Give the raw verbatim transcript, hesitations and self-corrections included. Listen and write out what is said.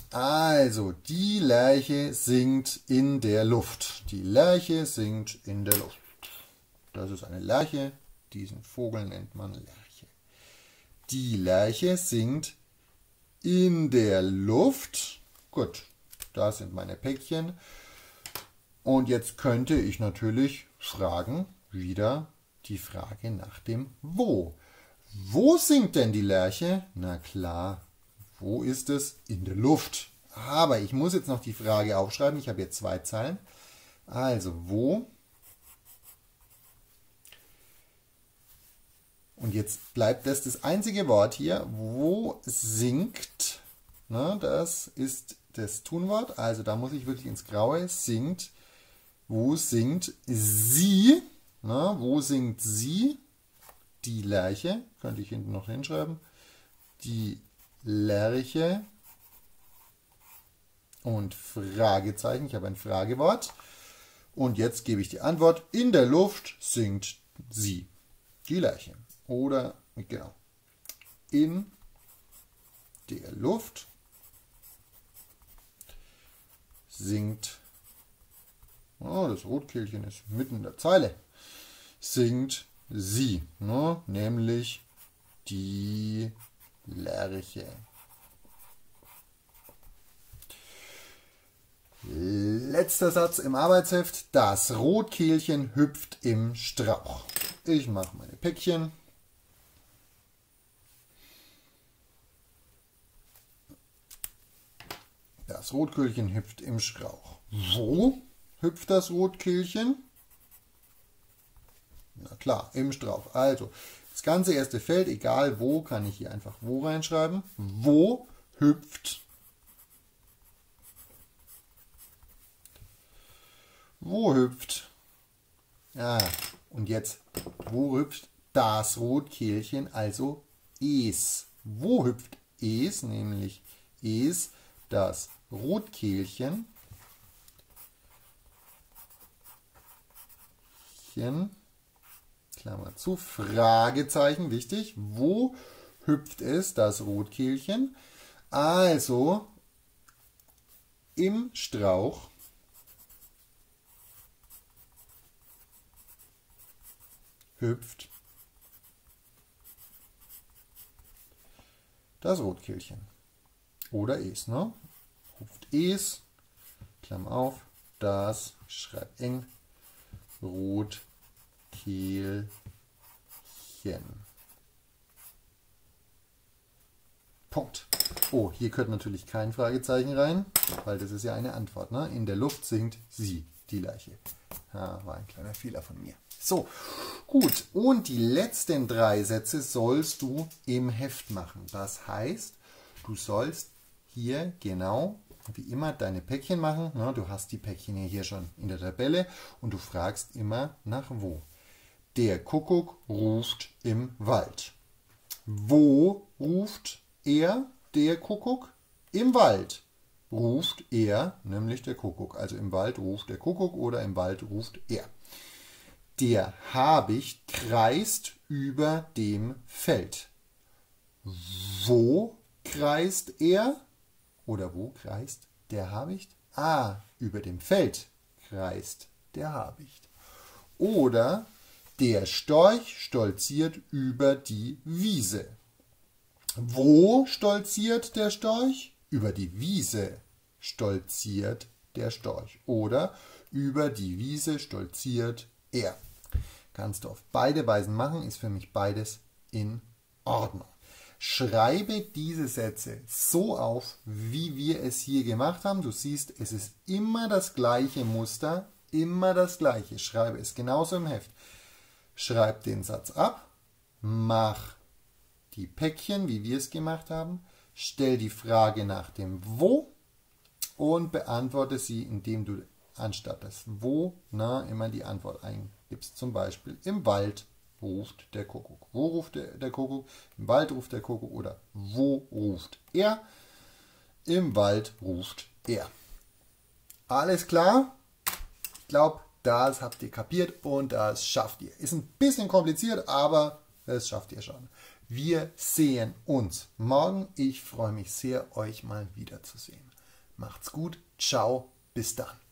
Also, die Lerche singt in der Luft. Die Lerche singt in der Luft. Das ist eine Lerche. Diesen Vogel nennt man Lerche. Die Lerche singt in der Luft. Gut, da sind meine Päckchen. Und jetzt könnte ich natürlich fragen, wieder die Frage nach dem Wo. Wo singt denn die Lerche? Na klar, wo ist es? In der Luft. Aber ich muss jetzt noch die Frage aufschreiben. Ich habe jetzt zwei Zeilen. Also, wo? Und jetzt bleibt das das einzige Wort hier. Wo singt? Na, das ist das Tunwort. Also, da muss ich wirklich ins Graue. Singt. Wo singt sie? Na, wo singt sie? Die Lerche. Könnte ich hinten noch hinschreiben. Die Lerche. Und Fragezeichen. Ich habe ein Fragewort. Und jetzt gebe ich die Antwort. In der Luft singt sie. Die Lerche. Oder, genau. In der Luft singt. Oh, das Rotkehlchen ist mitten in der Zeile. Singt sie, ne? Nämlich die Lerche. Letzter Satz im Arbeitsheft. Das Rotkehlchen hüpft im Strauch. Ich mache meine Päckchen. Das Rotkehlchen hüpft im Strauch. Wo hüpft das Rotkehlchen? Na klar, im Strauch. Also, das ganze erste Feld, egal wo, kann ich hier einfach wo reinschreiben. Wo hüpft? Wo hüpft? Ah, und jetzt, wo hüpft das Rotkehlchen? Also es. Wo hüpft es? Nämlich es, das Rotkehlchen. Klammer zu, Fragezeichen, wichtig. Wo hüpft es, das Rotkehlchen? Also im Strauch. Hüpft das Rotkehlchen. Oder es, ne? Hüpft es, Klammer auf, das, schreibt eng, Rotkehlchen. Punkt. Oh, hier gehört natürlich kein Fragezeichen rein, weil das ist ja eine Antwort, ne? In der Luft singt sie, die Lerche. Ja, war ein kleiner Fehler von mir. So, gut. Und die letzten drei Sätze sollst du im Heft machen. Das heißt, du sollst hier genau wie immer deine Päckchen machen. Na, du hast die Päckchen hier schon in der Tabelle und du fragst immer nach wo. Der Kuckuck ruft im Wald. Wo ruft er, der Kuckuck? Im Wald ruft er, nämlich der Kuckuck. Also im Wald ruft der Kuckuck oder im Wald ruft er. Der Habicht kreist über dem Feld. Wo kreist er? Oder wo kreist der Habicht? Ah, über dem Feld kreist der Habicht. Oder der Storch stolziert über die Wiese. Wo stolziert der Storch? Über die Wiese stolziert der Storch. Oder über die Wiese stolziert er. Kannst du auf beide Weisen machen, ist für mich beides in Ordnung. Schreibe diese Sätze so auf, wie wir es hier gemacht haben. Du siehst, es ist immer das gleiche Muster, immer das gleiche. Schreibe es genauso im Heft. Schreib den Satz ab, mach die Päckchen, wie wir es gemacht haben, stell die Frage nach dem Wo und beantworte sie, indem du anstatt das Wo na, immer die Antwort eingibst. Zum Beispiel im Wald ruft der Kuckuck. Wo ruft der, der Kuckuck? Im Wald ruft der Kuckuck. Oder wo ruft er? Im Wald ruft er. Alles klar? Ich glaube, das habt ihr kapiert und das schafft ihr. Ist ein bisschen kompliziert, aber das schafft ihr schon. Wir sehen uns morgen. Ich freue mich sehr, euch mal wiederzusehen. Macht's gut. Ciao. Bis dann.